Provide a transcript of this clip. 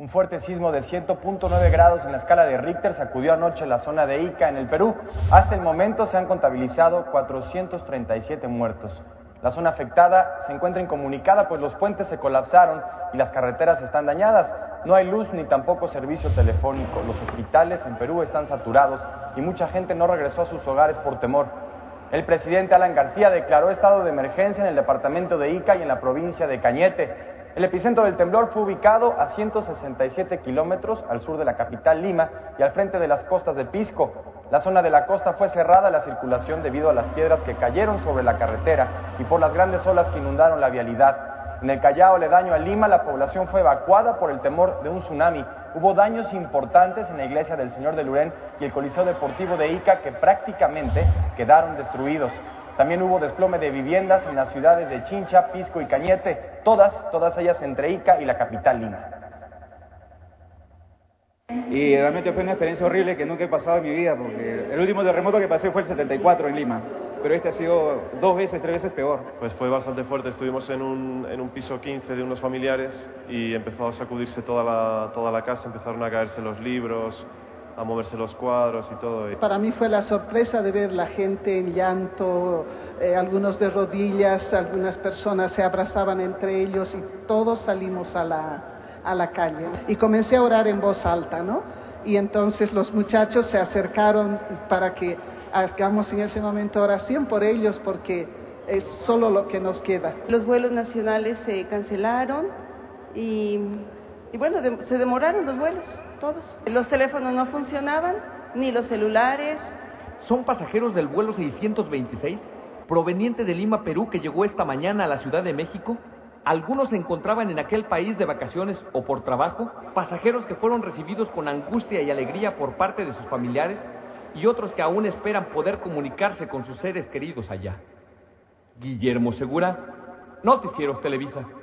Un fuerte sismo de 7.9 grados en la escala de Richter sacudió anoche la zona de Ica, en el Perú. Hasta el momento se han contabilizado 437 muertos. La zona afectada se encuentra incomunicada, pues los puentes se colapsaron y las carreteras están dañadas. No hay luz ni tampoco servicio telefónico. Los hospitales en Perú están saturados y mucha gente no regresó a sus hogares por temor. El presidente Alan García declaró estado de emergencia en el departamento de Ica y en la provincia de Cañete. El epicentro del temblor fue ubicado a 167 kilómetros al sur de la capital Lima y al frente de las costas de Pisco. La zona de la costa fue cerrada a la circulación debido a las piedras que cayeron sobre la carretera y por las grandes olas que inundaron la vialidad. En el Callao, aledaño a Lima, la población fue evacuada por el temor de un tsunami. Hubo daños importantes en la iglesia del Señor de Lurén y el Coliseo Deportivo de Ica, que prácticamente quedaron destruidos. También hubo desplome de viviendas en las ciudades de Chincha, Pisco y Cañete, todas ellas entre Ica y la capital Lima. Y realmente fue una experiencia horrible que nunca he pasado en mi vida, porque el último terremoto que pasé fue el 74 en Lima, pero este ha sido 2 veces, 3 veces peor. Pues fue bastante fuerte, estuvimos en un piso 15 de unos familiares y empezó a sacudirse toda la casa, empezaron a caerse los libros, a moverse los cuadros y todo. Para mí fue la sorpresa de ver la gente en llanto, algunos de rodillas, algunas personas se abrazaban entre ellos y todos salimos a la calle. Y comencé a orar en voz alta, ¿no? Y entonces los muchachos se acercaron para que hagamos en ese momento oración por ellos, porque es solo lo que nos queda. Los vuelos nacionales se cancelaron y bueno, se demoraron los vuelos, todos. Los teléfonos no funcionaban, ni los celulares. Son pasajeros del vuelo 626, proveniente de Lima, Perú, que llegó esta mañana a la Ciudad de México. Algunos se encontraban en aquel país de vacaciones o por trabajo, pasajeros que fueron recibidos con angustia y alegría por parte de sus familiares y otros que aún esperan poder comunicarse con sus seres queridos allá. Guillermo Segura, Noticieros Televisa.